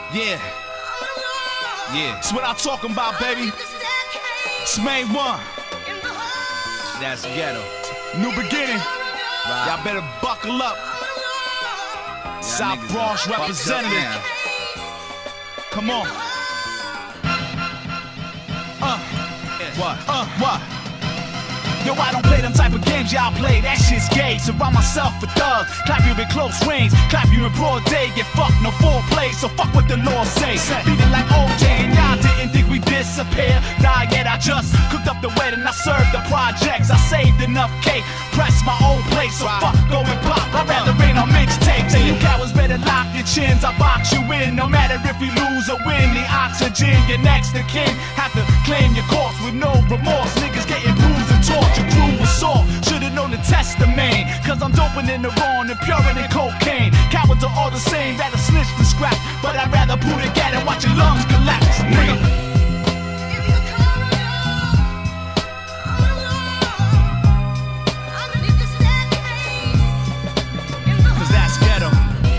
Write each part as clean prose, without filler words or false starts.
Yeah. Yeah. That's what I'm talking about, baby. It's Main One. That's ghetto. New beginning. Right. Y'all better buckle up. South Bronx representative. Come on. What? Yo, I don't play them type of games y'all play, that shit's gay. Surround myself with thugs, clap you in close range, clap you in broad day, get fucked, no foreplay, so fuck what the law say. Beat it like OJ and y'all didn't think we disappear. Nah, yet I just cooked up the wedding, I served the projects, I saved enough cake, pressed my own place, so fuck going pop, I'd rather rain on mixtapes. And you cowards better lock your chins, I box you in, no matter if we lose or win. The oxygen, your next to kin, have to claim your corpse with no remorse. Niggas getting bruised and tortured. Your crew was soft, should've known to test the main. Cause I'm doping in the wrong and purer than cocaine. Cowards are all the same, rather snitch than scrap. But I'd rather pull the gat and watch your lungs collapse, nigga. Cause that's ghetto.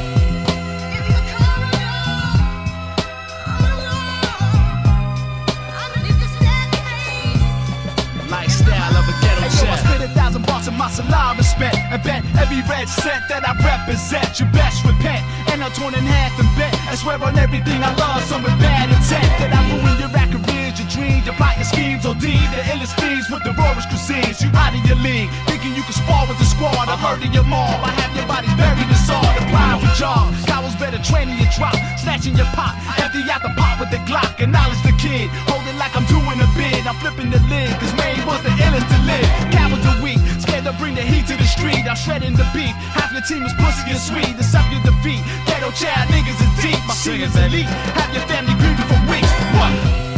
Lifestyle of a ghetto jet. I spit 1,000 bucks in my saliva spent, and bet every red cent that I represent. You best repent, and I'm torn in half and bent. I swear on everything I love, some with bad intent. That I ruin your careers, your dreams, your plot, your schemes. OD, the illest fiends with the rawest cuisines. You out of your league, thinking you can spar with the squad. I heard of your mob, I have your bodies buried in salt. Applying for jobs, cowards better training your drop, snatching your pot, empty out the pot with the Glock. Acknowledge the kid, hold it like I'm doing a bid. I'm flipping the lid, cause Maine was the illest to live. Cowards are weak, scared to bring the heat to the street. I'm shredding the beef, half your team is pussy and sweet. To suck your defeat, ghetto child niggas is deep. My team is elite, have your family grieving for weeks. What?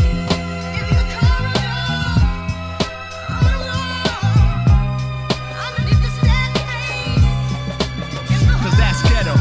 Cause that's ghetto.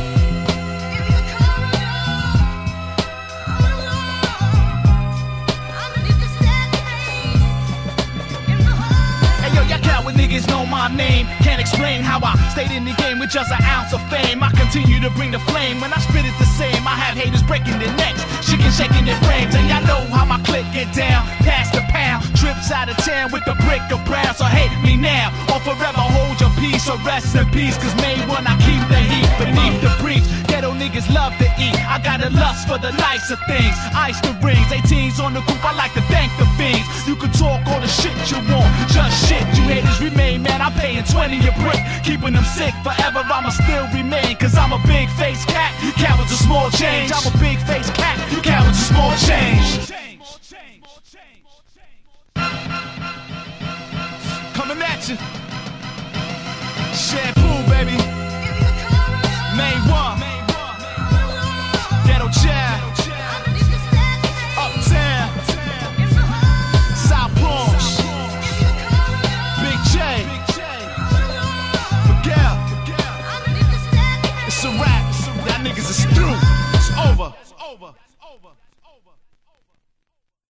Niggas know my name, can't explain how I stayed in the game with just an ounce of fame. I continue to bring the flame, when I spit it the same. I have haters breaking their necks, shaking their frames. And y'all know how my clique get down, past the pound, trips out of town with the brick of brown. So hate me now, or forever hold your peace, or rest in peace. Cause Main One, I keep the heat beneath the breach. Ghetto niggas love to eat, I got a lust for the nicer things. Ice the rings, 18s on the coupe, I like to thank the fiends. You can talk all the shit you want, just shit you haters remain, man, I'm paying 20 a brick. Keeping them sick forever, I'ma still remain. Cause I'm a big face cat, you cowards are small change. I'm a big face cat, you cowards are small change. Coming at you, shampoo, baby. Main One, ghetto child, uptown, South Bronx, Big J, Miguel. It's a wrap, that niggas is through. It's over.